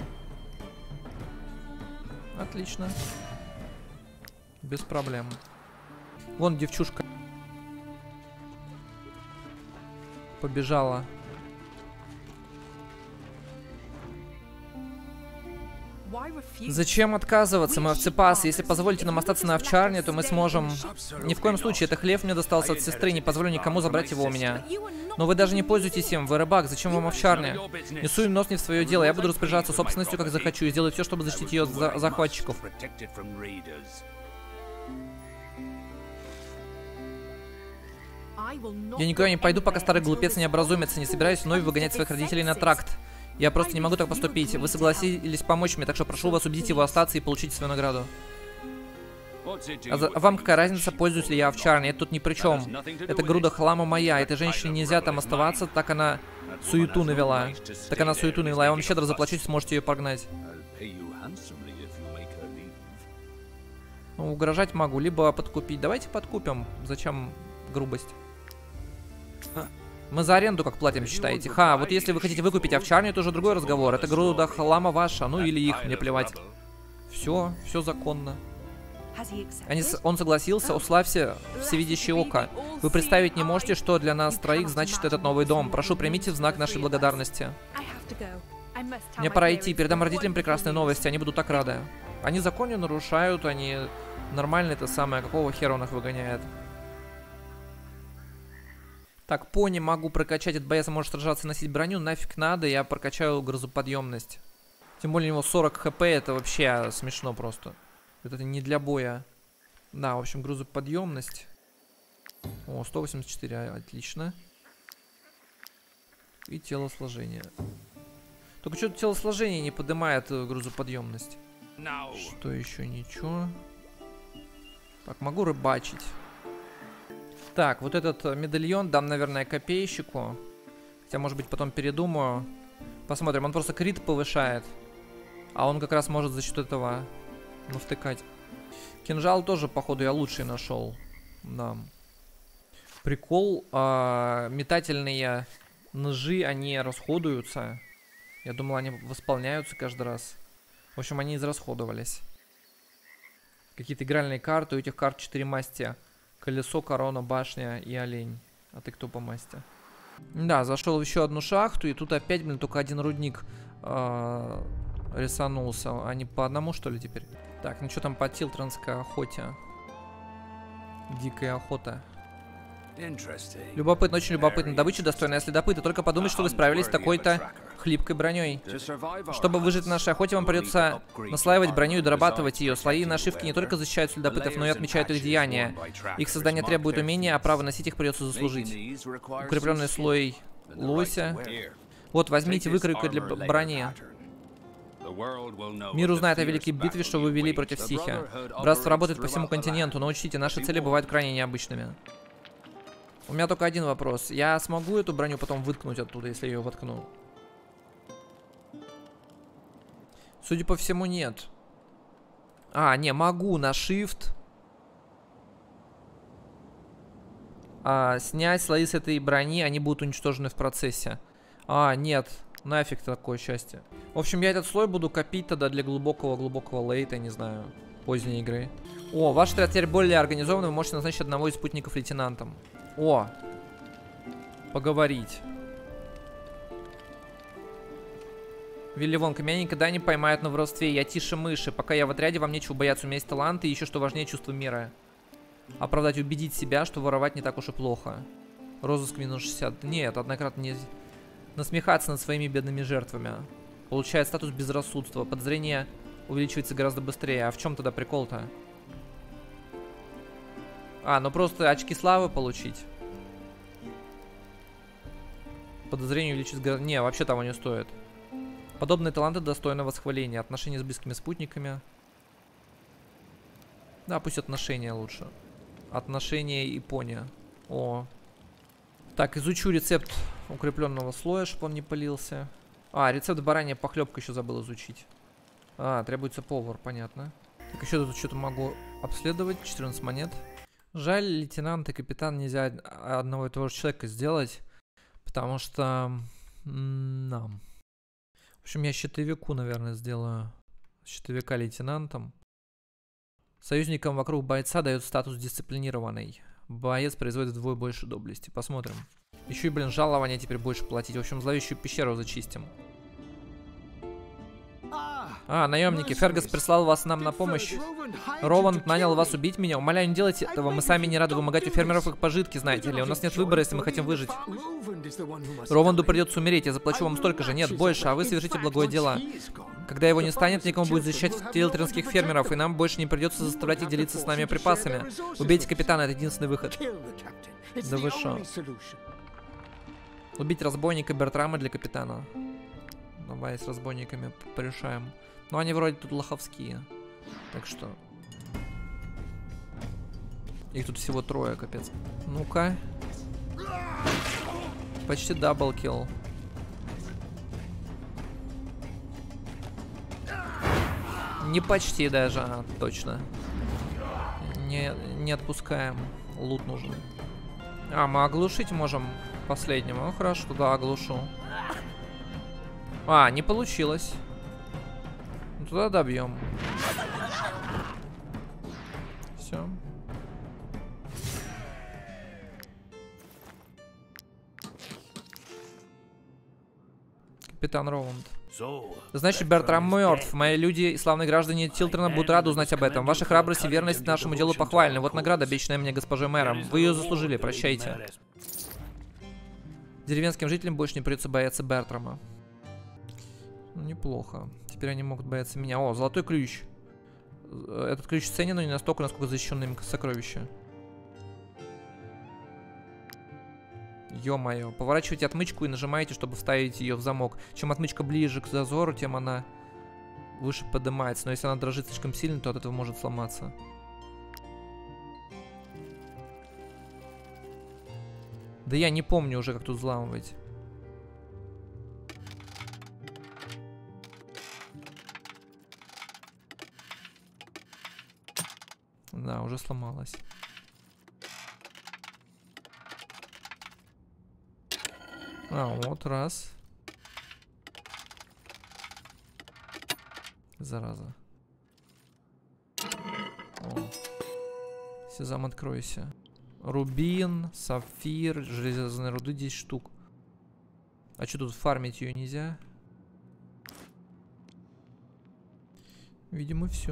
Отлично. Без проблем. Вон девчушка побежала. Зачем отказываться? Мы овцепасы. Если позволите нам остаться на овчарне, то мы сможем... Ни в коем случае, это хлев мне достался от сестры. Не позволю никому забрать его у меня. Но вы даже не пользуетесь им. Вы рыбак. Зачем вам овчарня? Не суй нос не в свое дело. Я буду распоряжаться собственностью, как захочу. И сделаю все, чтобы защитить ее от за захватчиков. Я никуда не пойду, пока старый глупец не образумится. Не собираюсь вновь выгонять своих родителей на тракт. Я просто не могу так поступить. Вы согласились помочь мне, так что прошу вас, убедить его остаться и получить свою награду. А, за... а вам какая разница, пользуюсь ли я овчарней? Это тут ни при чем. Это груда хлама моя. Этой женщине нельзя там оставаться, так она суету навела. Так она суету навела. Я вам щедро заплачу, сможете ее погнать. Ну, угрожать могу, либо подкупить. Давайте подкупим. Зачем грубость? Мы за аренду как платим, считаете? Ха, вот если вы хотите выкупить овчарню, это уже другой разговор. Это груда хлама ваша, ну или их, мне плевать. Все, все законно. Они, он согласился, уславься, всевидящее око. Вы представить не можете, что для нас троих значит этот новый дом. Прошу, примите в знак нашей благодарности. Мне пора идти, передам родителям прекрасные новости, они будут так рады. Они законы нарушают, они нормально это самое, какого хера он их выгоняет? Так, пони могу прокачать, от бояза может сражаться и носить броню, нафиг надо, я прокачаю грозоподъемность. Тем более у него сорок хп, это вообще смешно просто. Это не для боя. Да, в общем, грузоподъемность. О, сто восемьдесят четыре, отлично. И телосложение. Только что-то телосложение не поднимает грузоподъемность. Что еще? Ничего. Так, могу рыбачить. Так, вот этот медальон дам, наверное, копейщику. Хотя, может быть, потом передумаю. Посмотрим, он просто крит повышает. А он как раз может за счет этого навтыкать. Кинжал тоже, походу, я лучший нашел. Да. Прикол. А, метательные Ножи, они расходуются. Я думал, они восполняются каждый раз. В общем, они израсходовались. Какие-то игральные карты. У этих карт четыре масти. Колесо, корона, башня и олень. А ты кто по масти? Да, зашел в еще одну шахту. И тут опять, блин, только один рудник э, рисанулся. Они по одному, что ли, теперь? Так, ну что там по тилтронской охоте? Дикая охота. Любопытно, очень любопытно. Добыча достойная следопыта. Только подумать, что вы справились с такой-то хлипкой броней. Чтобы выжить в нашей охоте, вам придется наслаивать броню и дорабатывать ее. Слои и нашивки не только защищают следопытов, но и отмечают их деяния. Их создание требует умения, а право носить их придется заслужить. Укрепленный слой лося. Вот, возьмите выкройку для брони. Мир узнает о великой битве, что вы вели против Сихи. Братство работает по всему континенту, но учтите, наши цели бывают крайне необычными. У меня только один вопрос. Я смогу эту броню потом выткнуть оттуда, если я ее воткну? Судя по всему, нет. А, не, могу на Shift а, снять слои с этой брони, они будут уничтожены в процессе. А, нет, нафиг такое счастье. В общем, я этот слой буду копить тогда для глубокого-глубокого лейта, не знаю, поздней игры. О, ваш отряд теперь более организованный, вы можете назначить одного из спутников лейтенантом. О, поговорить. Вилливонка, меня никогда не поймают на воровстве. Я тише мыши. Пока я в отряде, вам нечего бояться. У меня есть таланты и еще, что важнее, чувство мира. Оправдать, убедить себя, что воровать не так уж и плохо. Розыск минус шестьдесят. Нет, однократно не... Насмехаться над своими бедными жертвами. Получает статус безрассудства. Подозрение увеличивается гораздо быстрее. А в чем тогда прикол-то? А, ну просто очки славы получить. Подозрение увеличивается гораздо... Не, вообще того не стоит. Подобные таланты достойны восхваления. Отношения с близкими спутниками. Да, пусть отношения лучше. Отношения и пони. О. Так, изучу рецепт укрепленного слоя, чтобы он не пылился. А, рецепт баранья похлебка еще забыл изучить. А, требуется повар, понятно. Так, еще тут что-то могу обследовать. четырнадцать монет. Жаль, лейтенант и капитан нельзя одного и того же человека сделать. Потому что... Нам. В общем, я щитовику, наверное, сделаю. Щитовика лейтенантом. Союзникам вокруг бойца дает статус дисциплинированный. Боец производит вдвое больше доблести. Посмотрим. Еще и, блин, жалование теперь больше платить. В общем, зловещую пещеру зачистим. А, наемники, Фергас прислал вас нам на помощь. Рованд нанял вас убить меня. Умоляю, не делайте этого. Мы сами не рады вымогать у фермеров их пожитки, знаете ли. У нас нет выбора, если мы хотим выжить. Рованду придется умереть. Я заплачу вам столько же. Нет, больше. А вы совершите благое дело. Когда его не станет, никому будет защищать тилтринских фермеров, и нам больше не придется заставлять их делиться с нами припасами. Убейте капитана, это единственный выход. Да вы шо? Убить разбойника Бертрама для капитана. Давай с разбойниками порешаем. Но они вроде тут лоховские. Так что... Их тут всего трое, капец. Ну-ка. Почти даблкилл. Не почти даже, а, точно. Не, не отпускаем. Лут нужен. А, мы оглушить можем последнего. Ну хорошо, да, оглушу. А, не получилось. Ну, туда добьем. Все. Капитан Роланд. Значит, Бертрам мертв. Мои люди и славные граждане Тилтрона будут рады узнать об этом. Ваша храбрость и верность нашему делу похвальны. Вот награда, обещанная мне госпожой мэром. Вы ее заслужили, прощайте. Деревенским жителям больше не придется бояться Бертрама. Ну, неплохо. Теперь они могут бояться меня. О, золотой ключ. Этот ключ ценен, но не настолько, насколько защищенное им сокровище. Ё-моё. Поворачивайте отмычку и нажимаете, чтобы вставить ее в замок. Чем отмычка ближе к зазору, тем она выше поднимается. Но если она дрожит слишком сильно, то от этого может сломаться. Да я не помню уже, как тут взламывать. Да, уже сломалась. А, вот раз. Зараза. О. Сезам, откройся. Рубин, сапфир, железные руды десять штук. А что тут фармить ее нельзя? Видимо, все.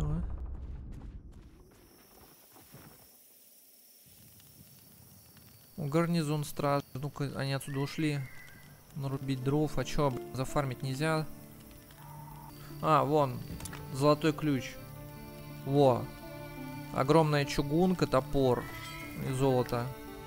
Гарнизон страж. Ну-ка, они отсюда ушли. Нарубить дров. А чё, зафармить нельзя? А, вон. Золотой ключ. Во. Огромная чугунка, топор. И золото.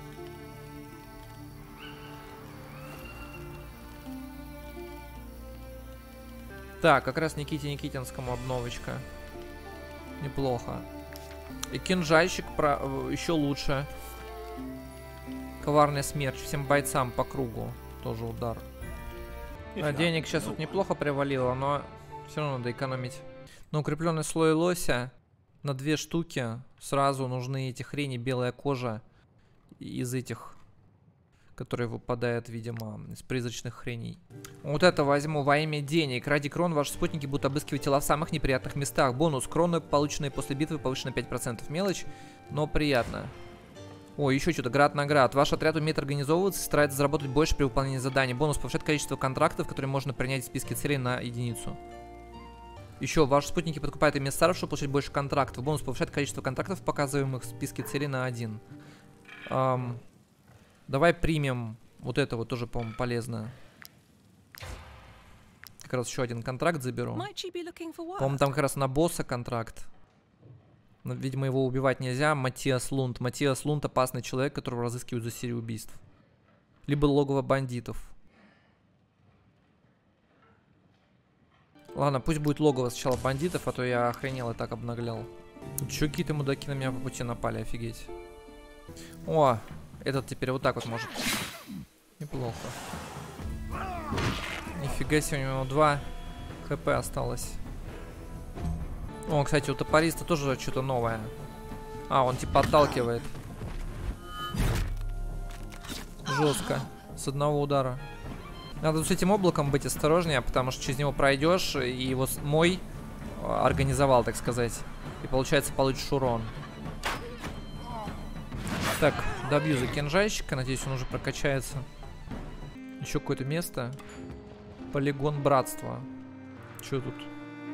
Так, как раз Никите Никитинскому обновочка. Неплохо. И кинжальщик про... еще лучше. Коварный смерч. Всем бойцам по кругу. Тоже удар. А денег сейчас тут неплохо привалило, но все равно надо экономить. На укрепленный слой лося на две штуки сразу нужны эти хрени, белая кожа из этих, которые выпадают, видимо, из призрачных хреней. Вот это возьму во имя денег. Ради крон ваши спутники будут обыскивать тела в самых неприятных местах. Бонус. Кроны, полученные после битвы, повышены на пять процентов. Мелочь, но приятно. Ой, еще что-то. Град на град. Ваш отряд умеет организовываться, старается заработать больше при выполнении заданий. Бонус повышает количество контрактов, которые можно принять в списке целей на единицу. Еще, ваши спутники подкупают эмиссаров, чтобы получить больше контрактов. Бонус повышает количество контрактов, показываемых в списке целей на один. Эм, давай примем вот это вот, тоже, по-моему, полезно. Как раз еще один контракт заберу. По-моему, там как раз на босса контракт. Но, видимо, его убивать нельзя. Матиас Лунд. Матиас Лунд — опасный человек, которого разыскивают за серию убийств. Либо логово бандитов. Ладно, пусть будет логово сначала бандитов, а то я охренел и так обнаглял. Чё, какие-то мудаки на меня по пути напали, офигеть. О, этот теперь вот так вот может. Неплохо. Нифига себе, у него два хп осталось. О, кстати, у топориста тоже что-то новое. А, он типа отталкивает. Жестко. С одного удара. Надо с этим облаком быть осторожнее, потому что через него пройдешь, и его мой организовал, так сказать. И получается, получишь урон. Так, добью за кинжальщика. Надеюсь, он уже прокачается. Еще какое-то место. Полигон братства. Что тут?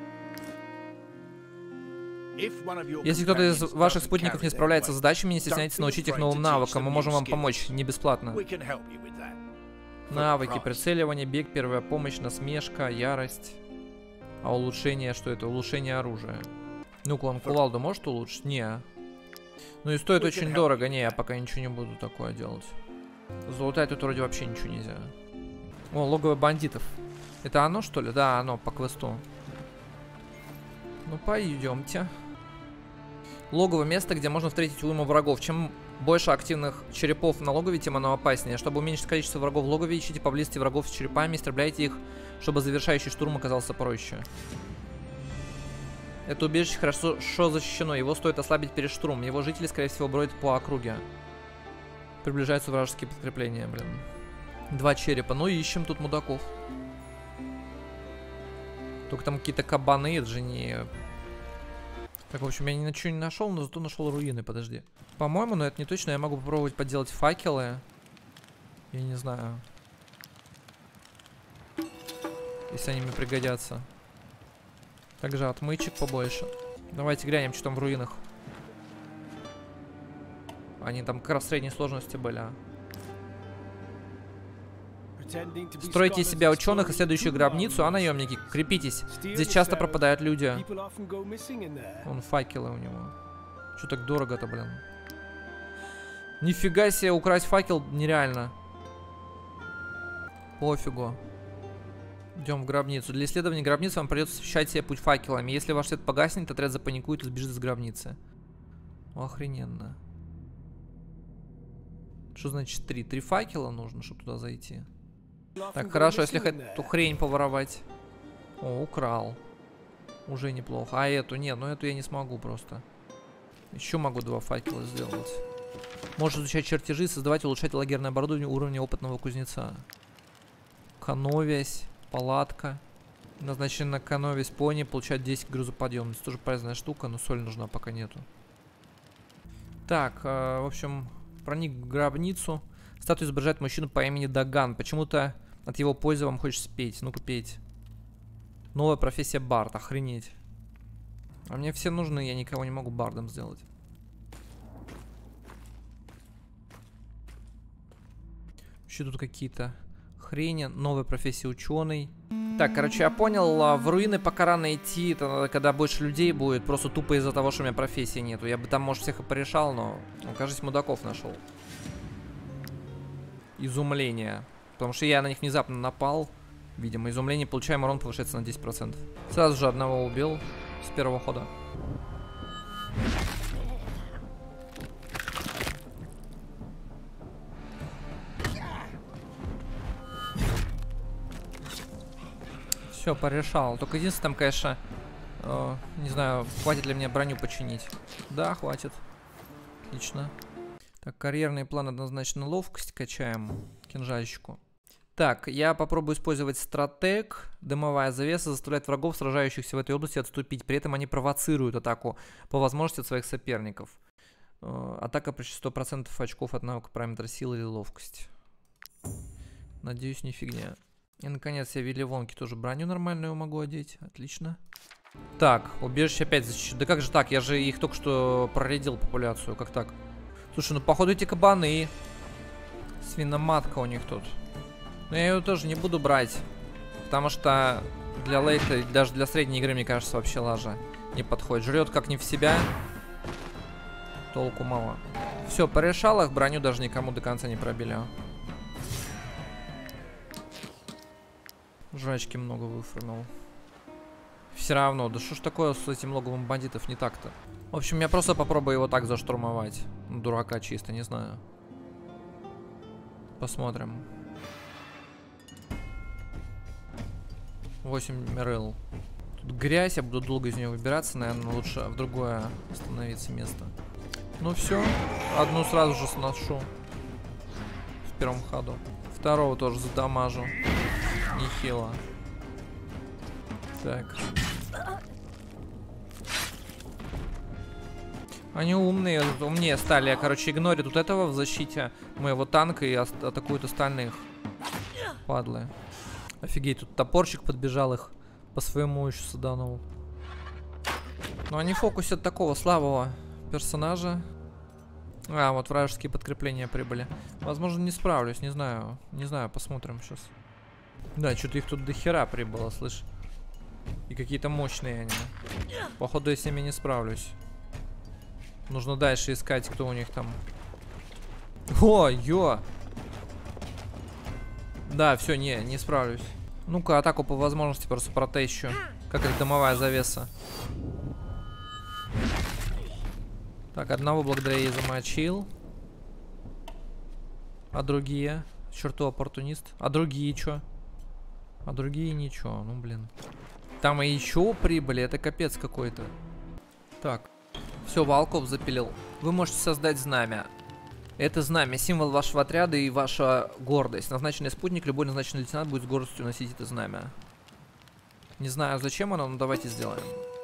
Если кто-то из ваших спутников не справляется с задачами, не стесняйтесь научить их новым навыкам. Мы можем вам помочь, не бесплатно. Навыки, прицеливание, бег, первая помощь, насмешка, ярость. А улучшение, что это? Улучшение оружия. Ну-ка, он кувалду может улучшить? Не. Ну и стоит очень дорого. Не, я пока ничего не буду такое делать. Золотая тут вроде вообще ничего нельзя. О, логово бандитов. Это оно, что ли? Да, оно, по квесту. Ну, пойдемте. Логово — место, где можно встретить уйму врагов. Чем больше активных черепов на логове, тем оно опаснее. Чтобы уменьшить количество врагов в логове, ищите поблизости врагов с черепами, истребляйте их, чтобы завершающий штурм оказался проще. Это убежище хорошо защищено, его стоит ослабить перед штурмом. Его жители, скорее всего, бродят по округе. Приближаются вражеские подкрепления, блин. Два черепа. Ну и ищем тут мудаков. Только там какие-то кабаны, это же не... Так, в общем, я ничего не нашел, но зато нашел руины, подожди. По-моему, но это не точно, я могу попробовать поделать факелы. Я не знаю. Если они мне пригодятся. Также отмычек побольше. Давайте глянем, что там в руинах. Они там как раз средней сложности были, а. Стройте из себя ученых, исследующих гробницу, а наемники, крепитесь. Здесь часто пропадают люди. Вон факелы у него. Что так дорого-то, блин? Нифига себе, украсть факел нереально. Пофигу. Идем в гробницу. Для исследования гробницы вам придется освещать себе путь факелами. Если ваш свет погаснет, отряд запаникует и сбежит из гробницы. Охрененно. Что значит три? Три факела нужно, чтобы туда зайти. Так, хорошо, если эту хрень поворовать. О, украл. Уже неплохо. А эту? Нет, ну эту я не смогу просто. Еще могу два факела сделать. Можешь изучать чертежи, создавать и улучшать лагерное оборудование уровня опытного кузнеца. Коновязь, палатка. Назначена на коновязь пони, получает десять грузоподъемности. Тоже полезная штука, но соль нужна пока нету. Так, э, в общем, проник в гробницу. Статуя изображает мужчину по имени Даган. Почему-то от его пользы вам хочется спеть. Ну-ка, петь. Новая профессия бард, охренеть. А мне все нужны, я никого не могу бардом сделать. Еще тут какие-то хрени. Новая профессия ученый. Так, короче, я понял, в руины пока рано идти, это надо, когда больше людей будет, просто тупо из-за того, что у меня профессии нету. Я бы там, может, всех и порешал, но, ну, кажется, мудаков нашел. Изумление. Потому что я на них внезапно напал. Видимо, изумление, получаем урон повышается на десять процентов. Сразу же одного убил с первого хода. Все, порешал. Только единственное, там, конечно, э, не знаю, хватит ли мне броню починить. Да, хватит. Отлично. Так, карьерный план однозначно ловкость качаем. Кинжальщику. Так, я попробую использовать стратег. Дымовая завеса заставляет врагов, сражающихся в этой области, отступить. При этом они провоцируют атаку по возможности от своих соперников. Э, атака при сто процентов очков от навыка параметра силы или ловкость. Надеюсь, не фигня. И, наконец, я Вилливонке тоже броню нормальную могу одеть. Отлично. Так, убежище опять защищено. Да как же так? Я же их только что проредил популяцию. Как так? Слушай, ну, походу, эти кабаны. Свиноматка у них тут. Но я ее тоже не буду брать. Потому что для лейта, даже для средней игры, мне кажется, вообще лажа не подходит. Жрет как не в себя. Толку мало. Все, порешал их. Броню даже никому до конца не пробили. Жрачки много выфармил. Все равно, да что ж такое с этим логовым бандитов не так-то? В общем, я просто попробую его так заштурмовать. Ну, дурака чисто, не знаю. Посмотрим. восемь мирл. Тут грязь, я буду долго из нее выбираться. Наверное, лучше в другое остановиться место. Ну все, одну сразу же сношу. В первом ходу. Второго тоже задамажу. Нехило. Так. Они умные, умнее стали. Я, короче, игнорю тут этого в защите моего танка и атакуют остальных. Падлы. Офигеть, тут топорчик подбежал, их по своему еще саданул. Но они фокусят такого слабого персонажа. А, вот вражеские подкрепления прибыли. Возможно, не справлюсь, не знаю. Не знаю, посмотрим сейчас. Да, что-то их тут до хера прибыло, слышь. И какие-то мощные они. Походу, я с ними не справлюсь. Нужно дальше искать, кто у них там. О, ё! Да, все, не, не справлюсь. Ну-ка, атаку по возможности просто протещу. Как их дымовая завеса. Так, одного благодаря ей замочил. А другие? Черту оппортунист. А другие чё? А другие ничего, ну блин. Там и еще прибыли, это капец какой-то. Так, все, волков запилил. Вы можете создать знамя. Это знамя, символ вашего отряда и ваша гордость. Назначенный спутник, любой назначенный лейтенант будет с гордостью носить это знамя. Не знаю, зачем оно, но давайте сделаем.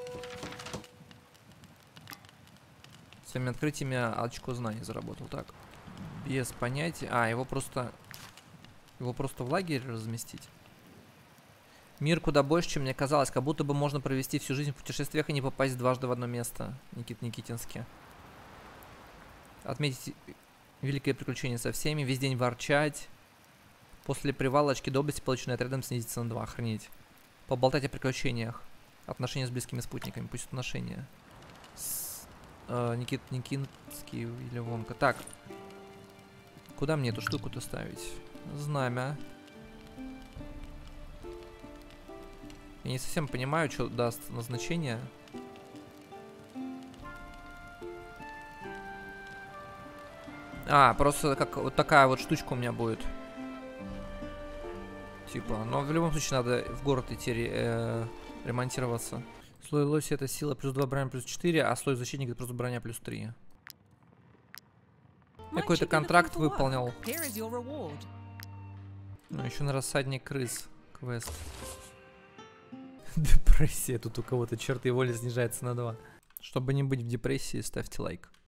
Своими открытиями очко знаний заработал. Так, без понятия. А, его просто... Его просто в лагере разместить. Мир куда больше, чем мне казалось. Как будто бы можно провести всю жизнь в путешествиях и не попасть дважды в одно место. Никит Никитинский. Отметить великое приключение со всеми. Весь день ворчать. После привала очки доблести, полученные отрядом, снизится на два. Охренеть. Поболтать о приключениях. Отношения с близкими спутниками. Пусть отношения. С, э, Никит Никитский или Вонка. Так. Куда мне эту штуку-то ставить? Знамя. Я не совсем понимаю, что даст назначение. А, просто как вот такая вот штучка у меня будет. Типа, но в любом случае надо в город идти э, ремонтироваться. Слой лоси это сила плюс два, броня плюс четыре, а слой защитника это просто броня плюс три. Какой-то контракт выполнил. Ну, еще на рассадник крыс квест. Депрессия. Тут у кого-то, черт, его воля снижается на два. Чтобы не быть в депрессии, ставьте лайк.